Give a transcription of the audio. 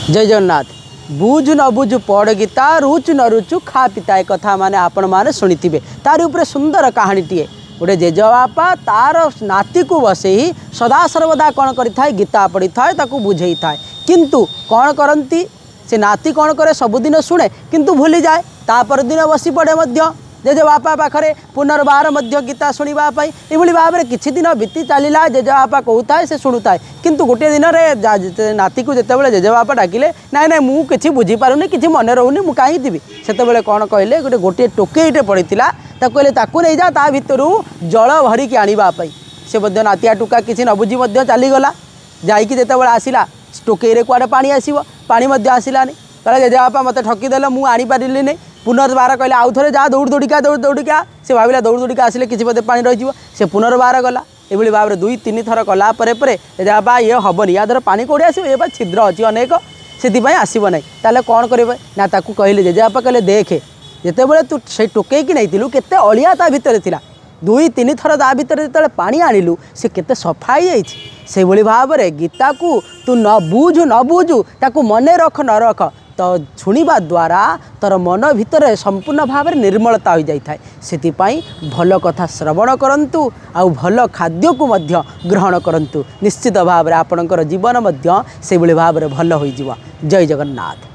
जय जगन्नाथ। बुझु न बुझु पढ़ गीता रुचु न रुचु खा पिता एक कथा माने आपण माने शुणिथिबे। तार उपरे सुंदर कहानीटीए गोटे जेजबापा तार नाती को बसई सदा सर्वदा कौन करें गीता पढ़ी थाए ताकू बुझे थाए किंतु कौन करती से नाती कौन करे सबुदिन शुणे किंतु भूली जाए तापर दिन बसी पड़े मध्य जेजबापा पाखरे पुनर्बार मध्य गीता शुणवाई ये भाव में किछि दिन बीती चलला जेजबापा कहूए से शुणुए किंतु गोटे दिन में नाती को जिते जेजबापा डाकिले नाई नाई मुझे किसी बुझीपारूनी कि मन रोनी मुझे कहीं थी से कौन कहले गोटे गोटे टोकेईटे पड़ी कहले ताकू नहीं जा ता भितर जल भरिकी आने से नातिया टुका किसी न बुझी चलीगला जाकि जिते आसला टोकेईरे कुआड़े पानी आसो पानी आसलानी कहले जेजबापा मत ठकीदेल मुझे आनीपारि नहीं पुनर्बार कहले आउ थे जा दौड़ दौड़िका दौड़ दौड़िका से भाविला दौड़ दौड़िका आसिले किसी पदे पानी रही से पुनर्बार गला ये भाव में 2-3 थर कलापर जेजबापा ये हेनी या द्वारा पानी कौड़ी आसो ये छिद्र अच्छी अनेक से आसब ना ताले कौन करेंगे ना ताकू कहले जेजबापा कहले देखे जिते तू से टोकेईकी नहीं केते अलिया ता भितर थिला 2-3 थर ता भितर जो पानी आणिलु से केते सफा ही से भाव में गीता को तू न बुझु ताकू मने रख न रख तो शुणा द्वारा तोर मन भितर संपूर्ण भाव में निर्मलता हो जाए से भल कथा श्रवण करंतु आउ भल खाद्य को मध्य ग्रहण करंतु निश्चित भाव में आपणकर जीवन से भाव में भल हो। जय जगन्नाथ।